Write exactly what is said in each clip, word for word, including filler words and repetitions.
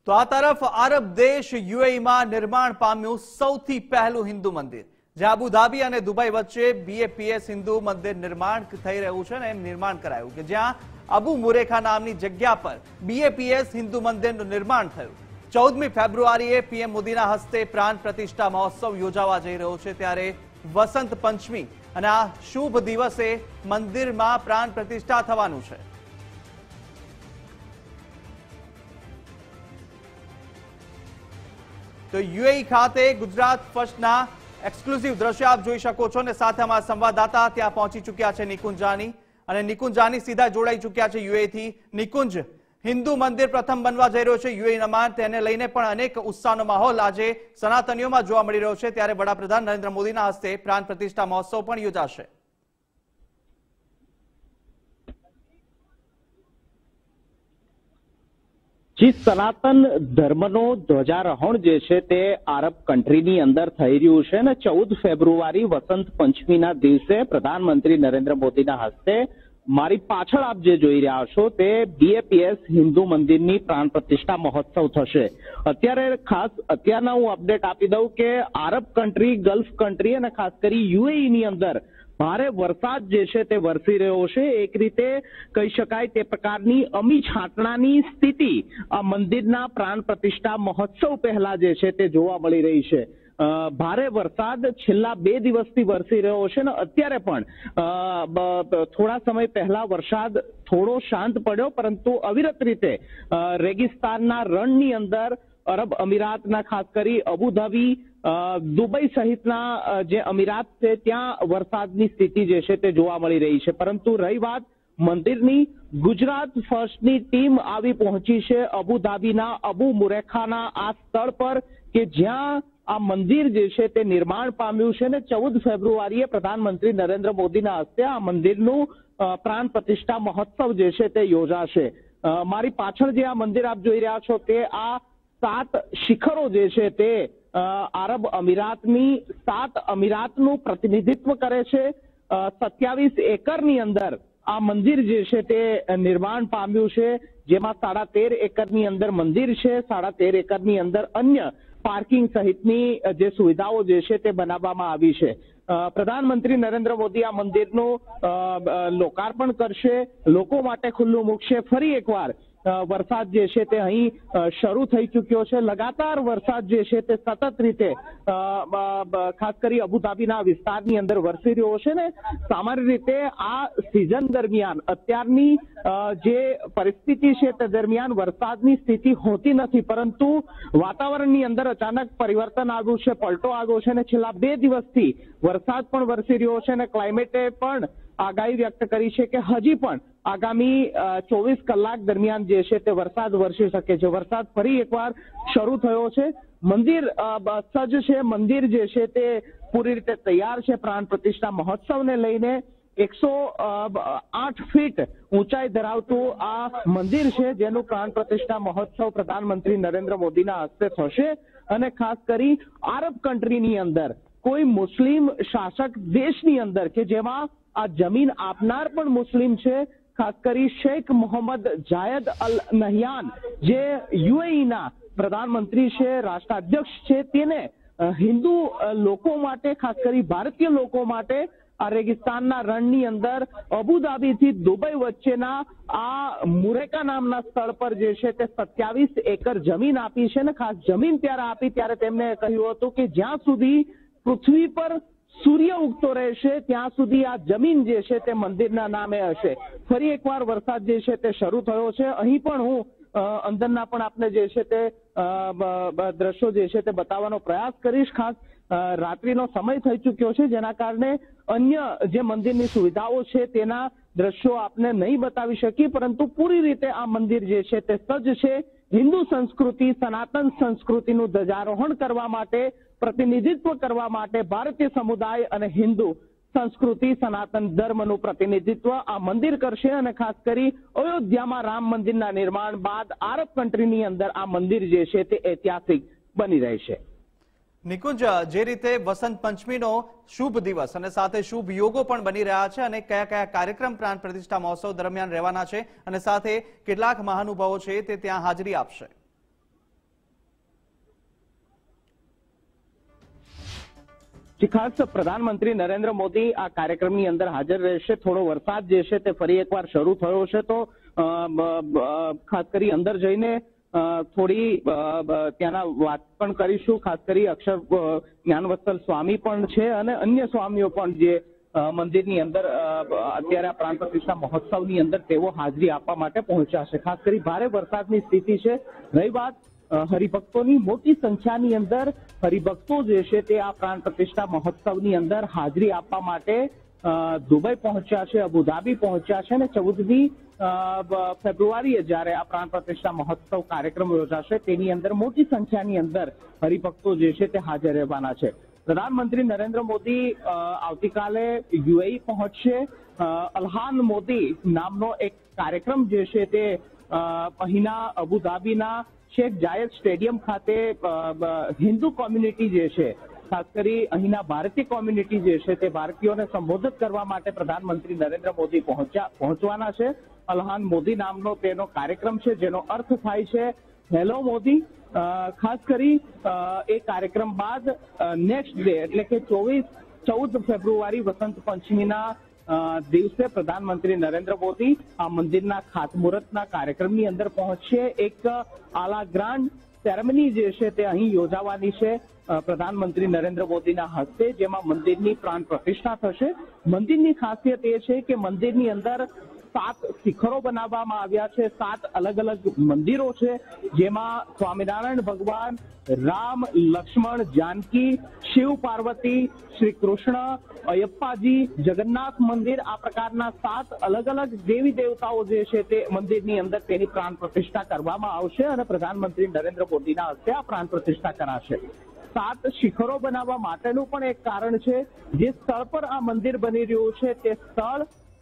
તો આ તરફ અરબ દેશ યુએઈ માં નિર્માણ પામ્યું સૌથી પહેલું હિન્દુ મંદિર, જે અબુધાબી અને દુબઈ વચ્ચે બીએપીએસ હિન્દુ મંદિર નિર્માણ થઈ રહ્યું છે ને એમ નિર્માણ કરાયું કે જ્યાં અબુ મુરેખા નામની જગ્યા પર બીએપીએસ હિન્દુ મંદિરનું નિર્માણ થયું। ચૌદમી ફેબ્રુઆરીએ પીએમ મોદીના હસ્તે પ્રાણ પ્રતિષ્ઠા મહોત્સવ યોજાવા જઈ રહ્યો છે, ત્યારે વસંત પંચમી અને આ શુભ દિવસે મંદિરમાં પ્રાણ પ્રતિષ્ઠા થવાનું છે। તો યુએઈ ખાતે ગુજરાત ફર્સ્ટના એક્સક્લુઝિવ દ્રશ્ય આપ જોઈ શકો છો અને સાથે અમારા સંવાદદાતા ત્યાં પહોંચી ચૂક્યા છે નિકુંજ જાની, અને નિકુંજ જાની સીધા જોડાઈ ચૂક્યા છે યુએઈ થી। નિકુંજ, હિન્દુ મંદિર પ્રથમ બનવા જઈ રહ્યો છે યુએઈમાં, તેને લઈને પણ અનેક ઉત્સાહનો માહોલ આજે સનાતનીઓમાં જોવા મળી રહ્યો છે, ત્યારે વડાપ્રધાન નરેન્દ્ર મોદીના હસ્તે પ્રાણ પ્રતિષ્ઠા મહોત્સવ પણ યોજાશે। જી, સનાતન ધર્મનો ધ્વજારોહણ જે છે તે આરબ કન્ટ્રીની અંદર થઈ રહ્યું છે અને ચૌદ ફેબ્રુઆરી વસંત પંચમીના દિવસે પ્રધાનમંત્રી નરેન્દ્ર મોદીના હસ્તે મારી પાછળ આપ જે જોઈ રહ્યા છો તે બીએપીએસ હિન્દુ મંદિરની પ્રાણ પ્રતિષ્ઠા મહોત્સવ થશે। અત્યારે ખાસ અત્યારના હું અપડેટ આપી દઉં કે આરબ કન્ટ્રી, ગલ્ફ કન્ટ્રી અને ખાસ કરી યુએઈ ની અંદર ભારે વરસાદ જે છે તે વરસી રહ્યો છે। એક રીતે કહી શકાય તે પ્રકારની અમી છાંટણાની સ્થિતિ આ મંદિરના પ્રાણ પ્રતિષ્ઠા મહોત્સવ પહેલા જે છે તે જોવા મળી રહી છે। ભારે વરસાદ છેલ્લા બે દિવસથી વરસી રહ્યો છે ને અત્યારે પણ થોડા સમય પહેલા વરસાદ થોડો શાંત પડ્યો, પરંતુ અવિરત રીતે રેગિસ્તાનના રણની અંદર અરબ અમીરાતના ખાસ કરી અબુધાબી, દુબઈ સહિતના જે અમીરાત છે ત્યાં વરસાદની સ્થિતિ જે છે તે જોવા મળી રહી છે। પરંતુ રહી વાત મંદિરની, ગુજરાત ફર્સ્ટની ટીમ આવી પહોંચી છે અબુધાબીના અબુ મુરેખાના આ સ્થળ પર કે જ્યાં આ મંદિર જે છે તે નિર્માણ પામ્યું છે ને ચૌદ ફેબ્રુઆરીએ પ્રધાનમંત્રી નરેન્દ્ર મોદીના હસ્તે આ મંદિરનું પ્રાણ પ્રતિષ્ઠા મહોત્સવ જે છે તે યોજાશે। મારી પાછળ જે આ મંદિર આપ જોઈ રહ્યા છો તે આ સાત શિખરો જે છે તે આરબ અમીરાતની સાત અમીરાતનું પ્રતિનિધિત્વ કરે છે। સત્યાવીસ એકરની અંદર આ મંદિર જે છે તે નિર્માણ પામ્યું છે, જેમાં સાડા તેર એકરની અંદર મંદિર છે, સાડા તેર એકરની અંદર અન્ય પાર્કિંગ સહિતની જે સુવિધાઓ જે છે તે બનાવવામાં આવી છે। પ્રધાનમંત્રી નરેન્દ્ર મોદી આ મંદિરનું લોકાર્પણ કરશે, લોકો માટે ખુલ્લું મૂકશે। ફરી એકવાર વરસાદ જે છે તે અહીં શરૂ થઈ ચૂક્યો છે। લગાતાર વરસાદ જે છે તે સતત રીતે ખાસ કરી અબુધાબીના વિસ્તારની અંદર વરસી રહ્યો છે ને સામાન્ય રીતે આ સિઝન દરમિયાન અત્યારની જે પરિસ્થિતિ છે તે દરમિયાન વરસાદની સ્થિતિ હોતી નથી, પરંતુ વાતાવરણની અંદર અચાનક પરિવર્તન આવ્યું છે, પલટો આવ્યો છે અને છેલ્લા બે દિવસથી વરસાદ પણ વરસી રહ્યો છે અને ક્લાઇમેટે પણ આગાહી વ્યક્ત કરી છે કે હજી પણ આગામી ચોવીસ કલાક દરમિયાન જે છે તે વરસાદ વરસી શકે છે। વરસાદ ફરી એકવાર શરૂ થયો છે, મંદિર સજ્જ છે, મંદિર જે છે તે પૂરી રીતે તૈયાર છે। પ્રાણ પ્રતિષ્ઠા મહોત્સવને લઈને એકસો આઠ ફીટ ઊંચાઈ ધરાવતું આ મંદિર છે, જેનું પ્રાણ પ્રતિષ્ઠા મહોત્સવ પ્રધાનમંત્રી નરેન્દ્ર મોદીના હસ્તે થશે અને ખાસ કરી આરબ કન્ટ્રીની અંદર કોઈ મુસ્લિમ શાસક દેશની અંદર કે જેમાં આ જમીન આપનાર પણ મુસ્લિમ છે, ખાસ કરી Sheikh Mohammed Zayed Al Nahyan જે યુએઈના પ્રધાનમંત્રી છે, રાષ્ટ્રાધ્યક્ષ છે, તેને હિન્દુ લોકો માટે, ખાસ કરી ભારતીય લોકો માટે આ રેગિસ્તાનના રણની અંદર અબુધાબીથી દુબઈ વચ્ચેના આ મુરેકા નામના સ્થળ પર જે છે તે સત્યાવીસ એકર જમીન આપી છે ને ખાસ જમીન ત્યારે આપી ત્યારે તેમને કહ્યું હતું કે જ્યાં સુધી પૃથ્વી પર સૂર્ય ઉગતો રહેશે ત્યાં સુધી આ જમીન જે છે તે મંદિરના નામે હશે। ફરી એકવાર વરસાદ જે છે તે શરૂ થયો છે। અહીં પણ હું અંદરના પણ આપને જે છે તે દ્રશ્યો જે છે તે બતાવવાનો પ્રયાસ કરીશ। ખાસ રાત્રિનો સમય થઈ ચૂક્યો છે, જેના કારણે અન્ય જે મંદિરની સુવિધાઓ છે તેના દ્રશ્યો આપને નહીં બતાવી શકી, પરંતુ પૂરી રીતે આ મંદિર જે છે તે સજ્જ છે। હિન્દુ સંસ્કૃતિ, સનાતન સંસ્કૃતિનું ધ્વજારોહણ કરવા માટે, પ્રતિનિધિત્વ કરવા માટે ભારતીય સમુદાય અને હિન્દુ સંસ્કૃતિ, સનાતન ધર્મનું પ્રતિનિધિત્વ આ મંદિર કરશે અને ખાસ કરી અયોધ્યામાં રામ મંદિરના નિર્માણ બાદ આરબ કન્ટ્રીની અંદર આ મંદિર જે છે તે ઐતિહાસિક બની રહેશે। નિકુંજ, જે રીતે વસંત પંચમીનો શુભ દિવસ અને સાથે શુભ યોગો પણ બની રહ્યા છે અને કયા કયા કાર્યક્રમ પ્રાણ પ્રતિષ્ઠા મહોત્સવ દરમિયાન રહેવાના છે અને સાથે કેટલાક મહાનુભાવો છે તે ત્યાં હાજરી આપશે? ખાસ પ્રધાનમંત્રી નરેન્દ્ર મોદી આ કાર્યક્રમની અંદર હાજર રહેશે. થોડો વરસાદ જે છે તે ફરી એકવાર શરૂ થયો છે, તો ખાસ કરી અંદર જઈને થોડી ત્યાંના વાત પણ કરીશું. ખાસ કરી અક્ષર જ્ઞાનવત્સલ સ્વામી પણ છે અને અન્ય સ્વામીઓ પણ જે મંદિરની અંદર અત્યારે આ પ્રાણ પ્રતિષ્ઠા મહોત્સવની અંદર તેઓ હાજરી આપવા માટે પહોંચ્યા છે. ખાસ કરી ભારે વરસાદની સ્થિતિ છે. રહી વાત હરિભક્તોની, મોટી સંખ્યાની અંદર હરિભક્તો જે છે તે આ પ્રાણ પ્રતિષ્ઠા મહોત્સવની અંદર હાજરી આપવા માટે દુબઈ પહોંચ્યા છે, અબુધાબી પહોંચ્યા છે અને ચૌદમી ફેબ્રુઆરીએ જયારે આ પ્રાણ પ્રતિષ્ઠા મહોત્સવ કાર્યક્રમ યોજાશે તેની અંદર મોટી સંખ્યાની અંદર હરિભક્તો જે છે તે હાજર રહેવાના છે. પ્રધાનમંત્રી નરેન્દ્ર મોદી આવતીકાલે યુએઈ પહોંચશે. અલ્હાન મોદી નામનો એક કાર્યક્રમ જે છે તે અહીંના અબુધાબીના શેખ જાયદ સ્ટેડિયમ ખાતે હિન્દુ કોમ્યુનિટી જે છે, ખાસ કરી અહીંના ભારતીય કોમ્યુનિટી જે છે તે ભારતીયોને સંબોધિત કરવા માટે પ્રધાનમંત્રી નરેન્દ્ર મોદી પહોંચ્યા પહોંચવાના છે. અલ્હાન મોદી નામનો તેનો કાર્યક્રમ છે, જેનો અર્થ થાય છે હેલો મોદી. ખાસ કરી એ કાર્યક્રમ બાદ નેક્સ્ટ ડે એટલે કે ચોવીસ ચૌદ ફેબ્રુઆરી વસંત પંચમીના દિવસે પ્રધાનમંત્રી નરેન્દ્ર મોદી આ મંદિરના ખાતમુહૂર્તના કાર્યક્રમની અંદર પહોંચશે. એક આલા ગ્રાન્ડ સેરેમની જે છે તે અહીં યોજાવાની છે પ્રધાનમંત્રી નરેન્દ્ર મોદીના હસ્તે, જેમાં મંદિરની પ્રાણ પ્રતિષ્ઠા થશે. મંદિરની ખાસિયત એ છે કે મંદિરની અંદર સાત શિખરો બનાવવામાં આવ્યા છે. સાત અલગ અલગ મંદિરો છે, જેમાં સ્વામિનારાયણ ભગવાન, રામ, લક્ષ્મણ, જાનકી, શિવ પાર્વતી, શ્રી કૃષ્ણ, અયપ્પાજી, જગન્નાથ મંદિર, આ પ્રકારના સાત અલગ અલગ દેવી દેવતાઓ જે છે તે મંદિરની અંદર તેની પ્રાણ પ્રતિષ્ઠા કરવામાં આવશે અને પ્રધાનમંત્રી નરેન્દ્ર મોદીના હસ્તે આ પ્રાણ પ્રતિષ્ઠા કરાશે. સાત શિખરો બનાવવા માટેનું પણ એક કારણ છે. જે સ્થળ પર આ મંદિર બની રહ્યું છે તે સ્થળ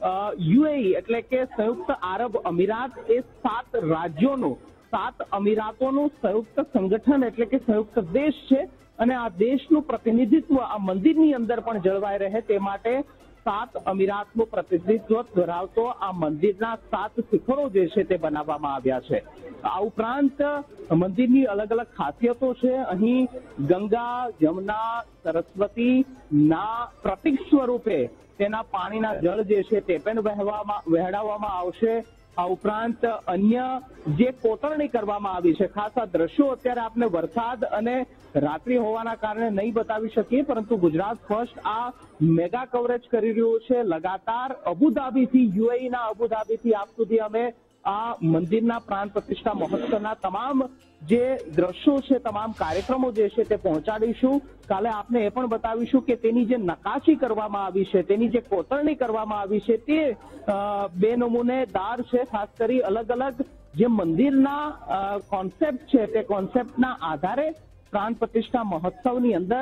યુએઈ એટલે કે સંયુક્ત આરબ અમીરાત એ સાત રાજ્યોનું, સાત અમીરાતોનું સંયુક્ત સંગઠન એટલે કે સંયુક્ત દેશ છે અને આ દેશનું પ્રતિનિધિત્વ આ મંદિરની અંદર પણ જળવાઈ રહે તે માટે સાત અમીરાતનું પ્રતિનિધિત્વ ધરાવતો આ મંદિરના સાત શિખરો જે છે તે બનાવવામાં આવ્યા છે. આ ઉપરાંત મંદિરની અલગ અલગ ખાસિયતો છે. અહીં ગંગા, યમુના, સરસ્વતી ના પ્રતીક સ્વરૂપે તેના પાણીના જળ જે છે તે પણ વહેવામાં વહેડાવવામાં આવશે. આ ઉપરાંત અન્ય જે કોતરણી કરવામાં આવી છે, ખાસ આ દ્રશ્યો અત્યારે આપને વરસાદ અને રાત્રિ હોવાના કારણે નહીં બતાવી શકીએ, પરંતુ ગુજરાત ફર્સ્ટ આ મેગા કવરેજ કરી રહ્યું છે લગાતાર અબુધાબીથી, યુએઈના અબુધાબીથી આપ સુધી અમે આ મંદિરના પ્રાણ પ્રતિષ્ઠા મહોત્સવના તમામ જે દ્રશ્યો છે, તમામ કાર્યક્રમો જે છે તે પહોંચાડીશું. કાલે આપને એ પણ બતાવીશું કે તેની જે નકાશી કરવામાં આવી છે, તેની જે કોતરણી કરવામાં આવી છે તે બે નમૂનેદાર છે. ખાસ કરી અલગ અલગ જે મંદિરના કોન્સેપ્ટ છે તે કોન્સેપ્ટના આધારે પ્રાણ પ્રતિષ્ઠા મહોત્સવની અંદર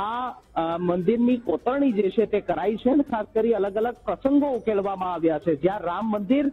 આ મંદિરની કોતરણી જે છે તે કરાઈ છે અને ખાસ કરી અલગ અલગ પ્રસંગો ઉકેલવામાં આવ્યા છે. જ્યાં રામ મંદિર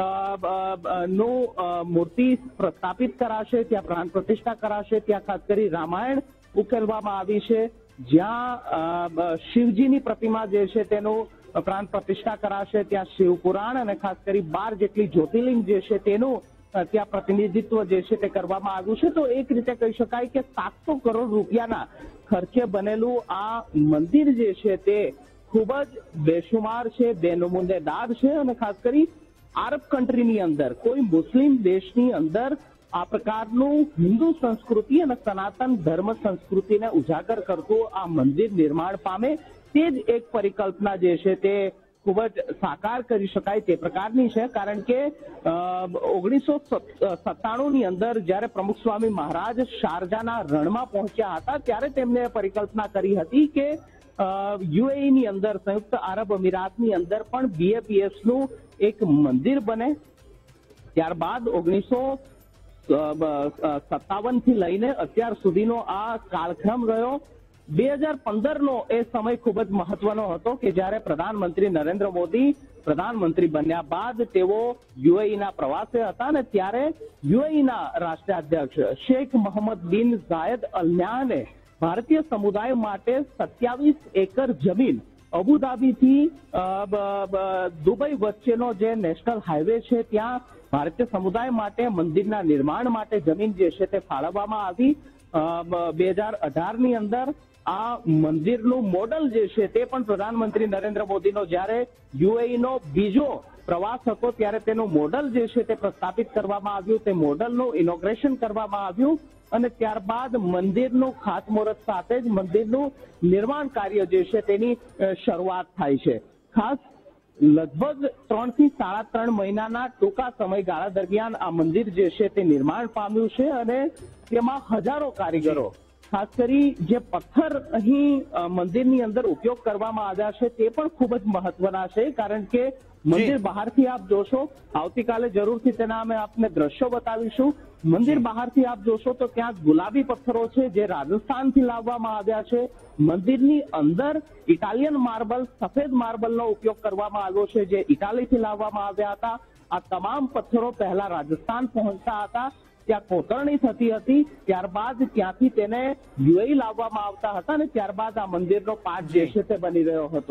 નું મૂર્તિ પ્રસ્થાપિત કરાશે, ત્યાં પ્રાણ પ્રતિષ્ઠા કરાશે, ત્યાં ખાસ કરી રામાયણ ઉકેલવામાં આવી છે. જ્યાં શિવજીની પ્રતિમા જે છે તેનું પ્રાણ પ્રતિષ્ઠા કરાશે, ત્યાં શિવપુરાણ અને ખાસ કરી બાર જેટલી જ્યોતિર્લિંગ જે છે તેનું ત્યાં પ્રતિનિધિત્વ જે છે તે કરવામાં આવ્યું છે. તો એક રીતે કહી શકાય કે સાતસો કરોડ રૂપિયાના ખર્ચે બનેલું આ મંદિર જે છે તે ખૂબ જ બેશુમાર છે, બેનમૂનેદાર છે અને ખાસ કરી આરબ કન્ટ્રીની અંદર, કોઈ મુસ્લિમ દેશની અંદર આ પ્રકારનું હિન્દુ સંસ્કૃતિ અને સનાતન ધર્મ સંસ્કૃતિને ઉજાગર કરતું આ મંદિર નિર્માણ પામે તે જ એક પરિકલ્પના જે છે તે ખૂબ જ સાકાર કરી શકાય તે પ્રકારની છે. કારણ કે ઓગણીસો સત્તાણું ની અંદર જયારે પ્રમુખ સ્વામી મહારાજ શારજાના રણમાં પહોંચ્યા હતા ત્યારે તેમને પરિકલ્પના કરી હતી કે યુએઈ ની અંદર, સંયુક્ત આરબ અમીરાતની અંદર પણ બીએપીએસ નું એક મંદિર બને. ત્યારબાદ ઓગણીસો સત્તાવન થી લઈને અત્યાર સુધીનો આ કાળક્રમ રહ્યો. બે હજાર પંદર નો એ સમય ખૂબ જ મહત્વનો હતો કે જ્યારે પ્રધાનમંત્રી નરેન્દ્ર મોદી પ્રધાનમંત્રી બન્યા બાદ તેઓ યુએઈના પ્રવાસે હતા અને ત્યારે યુએઈના રાષ્ટ્રાધ્યક્ષ શેખ મોહમ્મદ બિન ઝાયદ અલ નહયાને ભારતીય સમુદાય માટે સત્યાવીસ એકર જમીન અબુધાબીથી દુબઈ વચ્ચેનો જે નેશનલ હાઈવે છે ત્યાં ભારતીય સમુદાય માટે મંદિરના નિર્માણ માટે જમીન જે છે તે ફાળવવામાં આવી. બે હજાર અઢાર ની અંદર આ મંદિરનું મોડલ જે છે તે પણ પ્રધાનમંત્રી નરેન્દ્ર મોદીનો જ્યારે યુએઈનો બીજો પ્રવાસ હતો ત્યારે તેનું મોડલ જે છે તે પ્રસ્થાપિત કરવામાં આવ્યું, તે મોડલનું ઇનોગ્રેશન કરવામાં આવ્યું અને ત્યારબાદ મંદિરનું ખાતમુહૂર્ત સાથે જ મંદિરનું નિર્માણ કાર્ય જે છે તેની શરૂઆત થાય છે. ખાસ લગભગ ત્રણ થી સાડા ત્રણ મહિનાના ટૂંકા સમયગાળા દરમિયાન આ મંદિર જે છે તે નિર્માણ પામ્યું છે અને તેમાં હજારો કારીગરો, ખાસ કરી જે પથ્થર અહીં મંદિરની અંદર ઉપયોગ કરવામાં આવ્યા છે તે પણ ખૂબ જ મહત્વના છે, કારણ કે મંદિર બહારથી આપ જોશો, આવતીકાલે જરૂરથી તેના અમે આપને દ્રશ્યો બતાવીશું. મંદિર બહારથી આપ જોશો તો ત્યાં ગુલાબી પથ્થરો છે જે રાજસ્થાનથી લાવવામાં આવ્યા છે. મંદિરની અંદર ઇટાલિયન માર્બલ, સફેદ માર્બલનો ઉપયોગ કરવામાં આવ્યો છે જે ઇટાલીથી લાવવામાં આવ્યા હતા. આ તમામ પથ્થરો પહેલા રાજસ્થાન પહોંચતા હતા, ત્યાં કોતરણી થતી હતી, ત્યારબાદ ત્યાંથી તેને યુએઈ લાવવામાં આવતા હતા અને ત્યારબાદ આ મંદિરનો પાઠ જે છે તે બની રહ્યો હતો.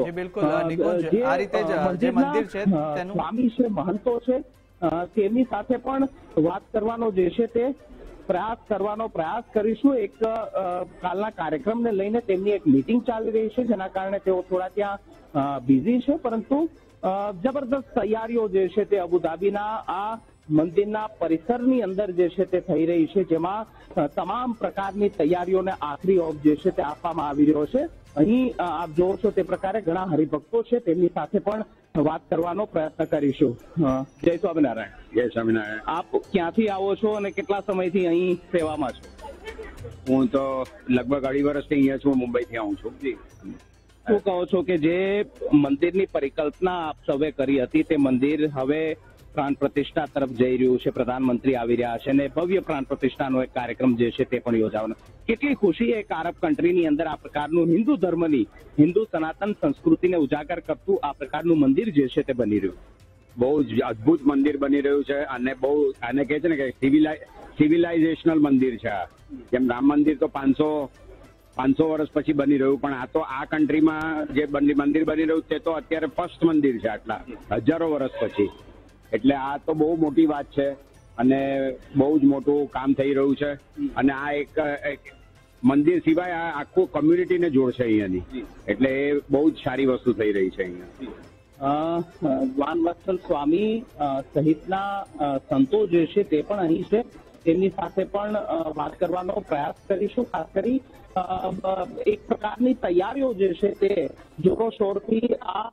સ્વામી છે, મહંતો છે, તેમની સાથે પણ વાત કરવાનો જે છે તે પ્રયાસ કરવાનો પ્રયાસ કરીશું. એક કાલના કાર્યક્રમને લઈને તેમની એક મીટિંગ ચાલી રહી છે જેના કારણે તેઓ થોડા ત્યાં બિઝી છે, પરંતુ જબરદસ્ત તૈયારીઓ જે છે તે અબુધાબીના આ મંદિરના પરિસરની અંદર જે છે તે થઈ રહી છે, જેમાં તમામ પ્રકારની તૈયારીઓને આખરી ઓપ જે છે તે આપવામાં આવી રહ્યો છે. અહીં આપ જોવો છો તે પ્રકારે ઘણા હરિભક્તો છે, તેમની સાથે પણ વાત કરવાનો પ્રયત્ન કરીશું. જય સ્વામિનારાયણ. જય સ્વામિનારાયણ. આપ ક્યાંથી આવો છો અને કેટલા સમયથી અહીં સેવામાં છો? હું તો લગભગ અઢી વર્ષથી અહીંયા છું, મુંબઈથી આવું છું. જી. શું કહો છો કે જે મંદિરની પરિકલ્પના આપ સૌએ કરી હતી તે મંદિર હવે પ્રાણ પ્રતિષ્ઠા તરફ જઈ રહ્યું છે, પ્રધાનમંત્રી આવી રહ્યા છે અને ભવ્ય પ્રાણ પ્રતિષ્ઠાનો એક કાર્યક્રમ જે છે તે પણ યોજાવાનો. કેટલી ખુશી એક આરબ કન્ટ્રીની અંદર આ પ્રકારનું હિન્દુ ધર્મની, હિન્દુ સનાતન સંસ્કૃતિને ઉજાગર કરતું આ પ્રકારનું મંદિર જે છે તે બની રહ્યું. બહુ જ અદભુત મંદિર બની રહ્યું છે અને બહુ આને કહે છે ને કે સિવિલાઇઝેશનલ મંદિર છે. જેમ રામ મંદિર તો પાંચસો પાંચસો વર્ષ પછી બની રહ્યું, પણ આ તો આ કન્ટ્રીમાં જે મંદિર બની રહ્યું તે તો અત્યારે ફર્સ્ટ મંદિર છે આટલા હજારો વર્ષ પછી. એટલે આ તો બહુ મોટી વાત છે અને બહુ જ મોટું કામ થઈ રહ્યું છે અને આ એક મંદિર સિવાય આ આખું કમ્યુનિટીને જોડશે અહીંયાની, એટલે એ બહુ જ સારી વસ્તુ થઈ રહી છે અહીંયા. વાનવત્સલ સ્વામી સહિતના સંતો જે છે તે પણ અહીં છે, તેમની સાથે પણ વાત કરવાનો પ્રયાસ કરીશું. ખાસ કરી એક પ્રકારની તૈયારીઓ જે છે તે જોરોશોરથી આ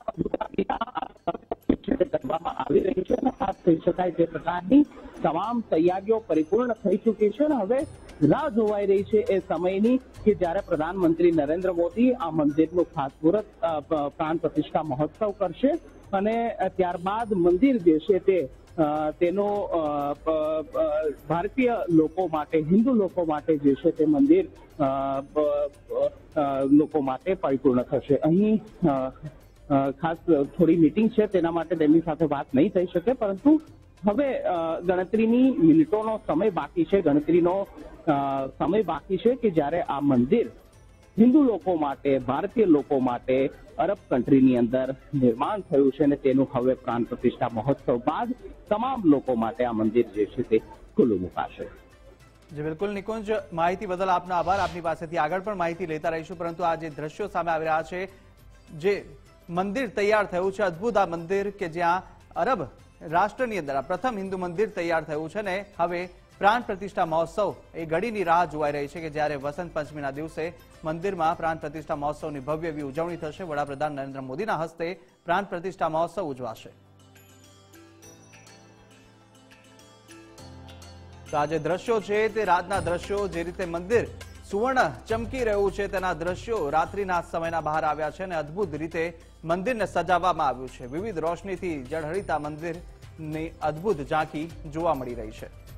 કરવામાં આવી રહી છે અને ખાસ કહી શકાય તે પ્રકારની તમામ તૈયારીઓ પરિપૂર્ણ થઈ ચૂકી છે અને હવે રાહ જોવાઈ રહી છે એ સમયની કે જ્યારે પ્રધાનમંત્રી નરેન્દ્ર મોદી આ મંદિરનું ખાતમુહૂર્ત પ્રાણ પ્રતિષ્ઠા મહોત્સવ કરશે અને ત્યારબાદ મંદિર જે છે તે તેનો ભારતીય લોકો માટે, હિન્દુ લોકો માટે જે છે તે મંદિર લોકો માટે પરિપૂર્ણ થશે. અહીં ખાસ થોડી મીટિંગ છે તેના માટે તેમની સાથે વાત નહીં થઈ શકે, પરંતુ હવે ગણતરીની મિનિટોનો સમય બાકી છે, ગણતરીનો સમય બાકી છે કે જ્યારે આ મંદિર હિન્દુ લોકો માટે, ભારતીય લોકો માટે અરબ કન્ટ્રીની અંદર નિર્માણ થયું છે અને તેનું હવે પ્રાણ પ્રતિષ્ઠા મહોત્સવ બાદ તમામ લોકો માટે આ મંદિર જે છે તે ખુલ્લું મુકાશે. જી બિલકુલ નિકુંજ, માહિતી બદલ આપનો આભાર. આપની પાસેથી આગળ પણ માહિતી લેતા રહીશું, પરંતુ આ જે દ્રશ્યો સામે આવી રહ્યા છે, જે મંદિર તૈયાર થયું છે, અદભુત આ મંદિર કે જ્યાં અરબ રાષ્ટ્રની અંદર આ પ્રથમ હિન્દુ મંદિર તૈયાર થયું છે ને હવે પ્રાણ પ્રતિષ્ઠા મહોત્સવ એ ઘડીની રાહ જોવાઈ રહી છે કે જ્યારે વસંત પંચમીના દિવસે મંદિરમાં પ્રાણ પ્રતિષ્ઠા મહોત્સવની ભવ્ય એવી ઉજવણી થશે. વડાપ્રધાન નરેન્દ્ર મોદીના હસ્તે પ્રાણ પ્રતિષ્ઠા મહોત્સવ ઉજવાશે. તો આ જે દ્રશ્યો છે તે રાતના દ્રશ્યો, જે રીતે મંદિર સુવર્ણ ચમકી રહ્યું છે તેના દ્રશ્યો રાત્રિના સમયના બહાર આવ્યા છે અને અદભુત રીતે મંદિરને સજાવવામાં આવ્યું છે. વિવિધ રોશનીથી જળહળીતા મંદિરની અદભુત ઝાંખી જોવા મળી રહી છે.